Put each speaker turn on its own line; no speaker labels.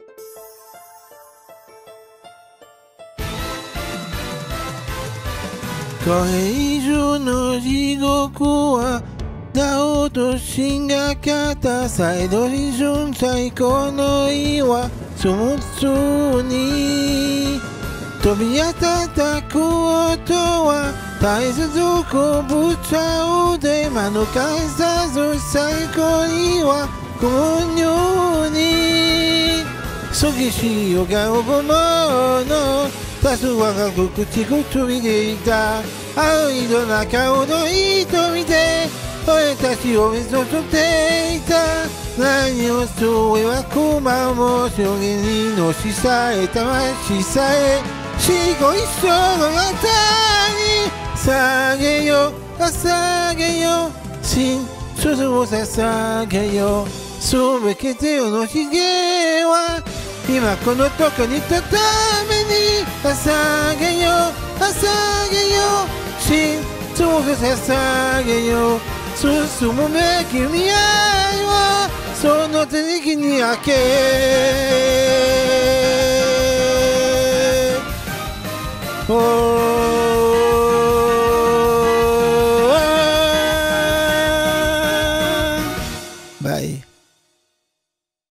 これ以上の地獄はなおとしがかたサイドビジョン最高の岩その通に飛び当たったことは大切こぶちゃうで間の返さず最高にはこのように激しいよがおぼもの多数我が口ごとびでいた青いの中をの瞳で俺たちを見そっていた何をそれはこまも表現にのしさえ魂さえ死後一生の中に捧げよ捧げよ真実を捧げよすべてのひげは今このとこにたために捧げよ捧げよ真実を捧げよ進むべき未来はその手に開け